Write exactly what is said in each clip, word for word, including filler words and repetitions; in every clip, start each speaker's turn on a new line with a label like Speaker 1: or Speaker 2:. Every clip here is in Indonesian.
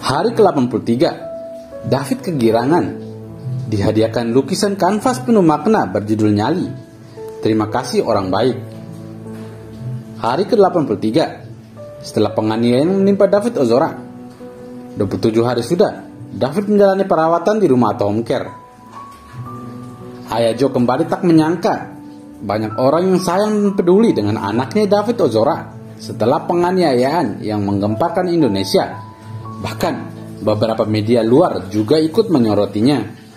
Speaker 1: Hari ke delapan puluh tiga, David kegirangan dihadiahkan lukisan kanvas penuh makna berjudul Nyali. Terima kasih orang baik. Hari ke delapan puluh tiga, setelah penganiayaan menimpa David Ozora, dua puluh tujuh hari sudah David menjalani perawatan di rumah atau home care. Ayah Joe kembali tak menyangka banyak orang yang sayang dan peduli dengan anaknya David Ozora setelah penganiayaan yang menggemparkan Indonesia. Bahkan beberapa media luar juga ikut menyorotinya.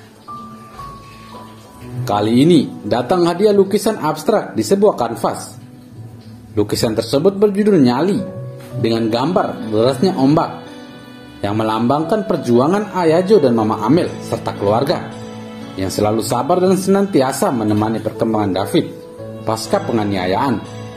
Speaker 1: Kali ini datang hadiah lukisan abstrak di sebuah kanvas. Lukisan tersebut berjudul Nyali dengan gambar derasnya ombak yang melambangkan perjuangan Ayah Joe dan Mama Amel serta keluarga yang selalu sabar dan senantiasa menemani perkembangan David pasca penganiayaan.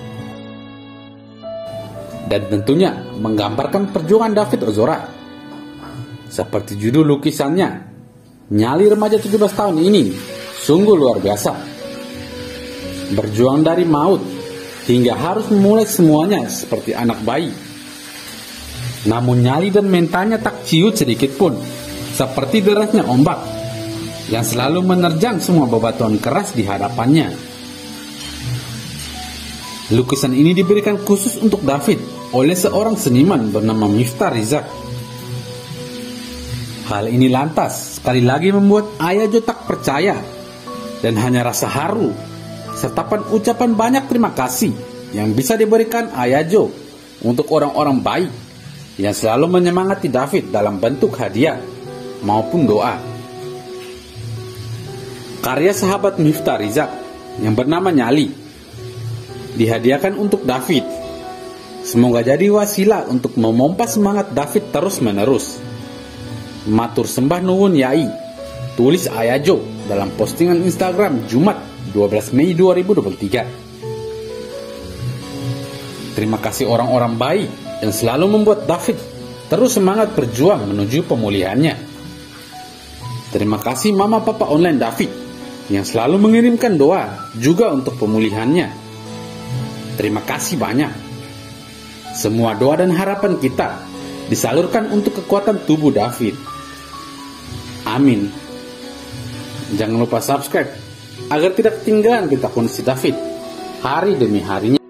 Speaker 1: Dan tentunya menggambarkan perjuangan David Ozora. Seperti judul lukisannya, nyali remaja tujuh belas tahun ini sungguh luar biasa. Berjuang dari maut hingga harus memulai semuanya seperti anak bayi. Namun nyali dan mentalnya tak ciut sedikit pun, seperti derasnya ombak yang selalu menerjang semua bebatuan keras di hadapannya. Lukisan ini diberikan khusus untuk David oleh seorang seniman bernama Miftah Rizak. Hal ini lantas sekali lagi membuat Ayah Joe tak percaya dan hanya rasa haru serta ucapan banyak terima kasih yang bisa diberikan Ayah Joe untuk orang-orang baik yang selalu menyemangati David dalam bentuk hadiah maupun doa. Karya sahabat Miftah Rizak yang bernama Nyali dihadiahkan untuk David. Semoga jadi wasilah untuk memompa semangat David terus-menerus. Matur sembah nuwun yai, tulis Ayah Joe dalam postingan Instagram Jumat dua belas Mei dua ribu dua puluh tiga. Terima kasih orang-orang baik yang selalu membuat David terus semangat berjuang menuju pemulihannya. Terima kasih Mama Papa Online David yang selalu mengirimkan doa juga untuk pemulihannya. Terima kasih banyak. Semua doa dan harapan kita disalurkan untuk kekuatan tubuh David. Amin. Jangan lupa subscribe agar tidak ketinggalan berita kondisi David hari demi harinya.